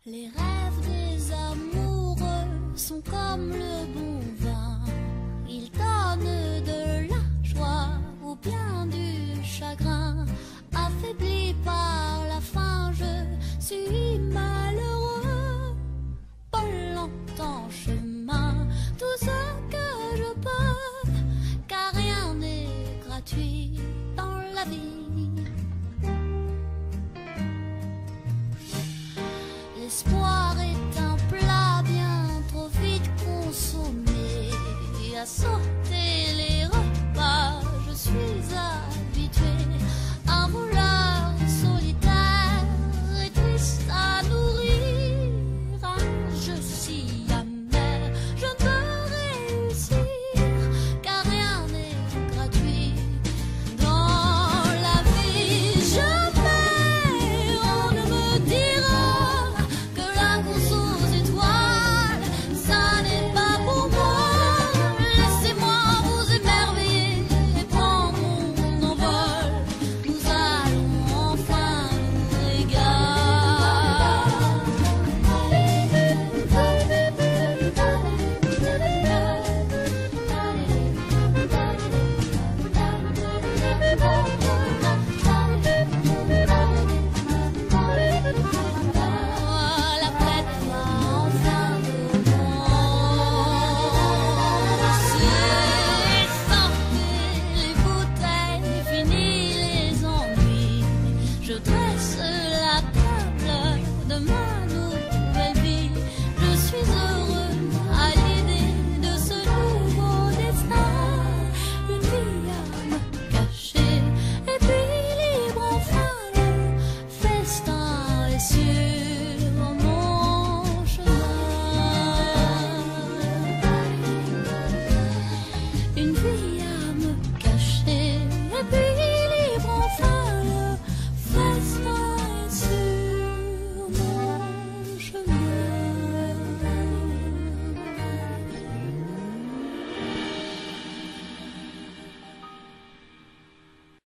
Les rêves des amoureux sont comme le bon vin. Ils donnent de la joie ou bien du chagrin. Affaibli par la faim, je suis malheureux. Pas longtemps en chemin, tout ce que je peux, car rien n'est gratuit dans la vie.